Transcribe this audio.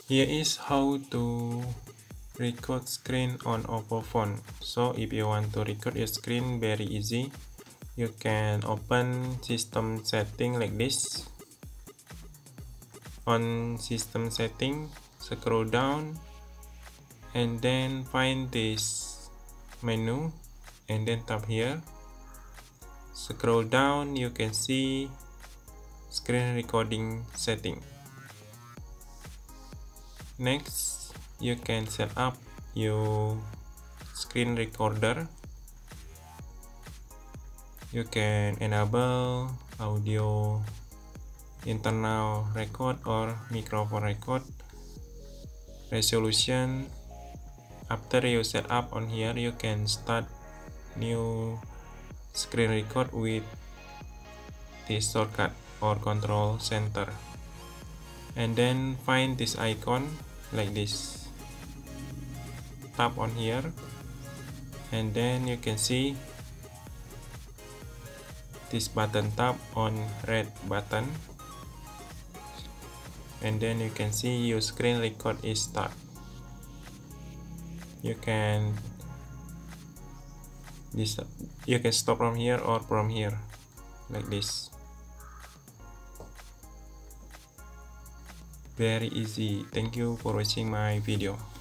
Here is how to record screen on Oppo phone. So if you want to record your screen, very easy. You can open system setting like this. On system setting, scroll down and then find this menu and then tap here. Scroll down, you can see screen recording setting. Next, you can set up your screen recorder. You can enable audio internal record or microphone record. Resolution. After you set up on here, you can start new screen record with this shortcut or control center, and then find this icon like this. Tap on here and then you can see this button. Tap on red button and then you can see your screen record is start. You can stop from here or from here like this. Very easy. Thank you for watching my video.